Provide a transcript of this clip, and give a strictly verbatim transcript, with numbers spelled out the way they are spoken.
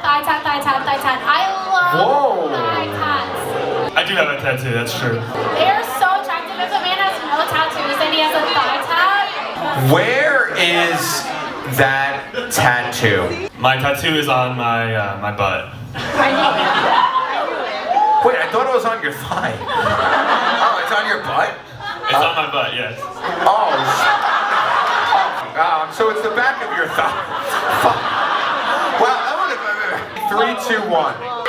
thigh tat, thigh tat, thigh tat. I love Whoa. thigh tats. I do have a tattoo, that's true. They are so attractive. If a man has no tattoos and he has a thigh tat. Where is that tattoo? My tattoo is on my uh, my butt. I knew it. I knew it. Wait, I thought it was on your thigh. Oh, it's on your butt? It's on my butt, yes. Oh, um, so it's the back of your thigh. Wow, that would have been three, two, one.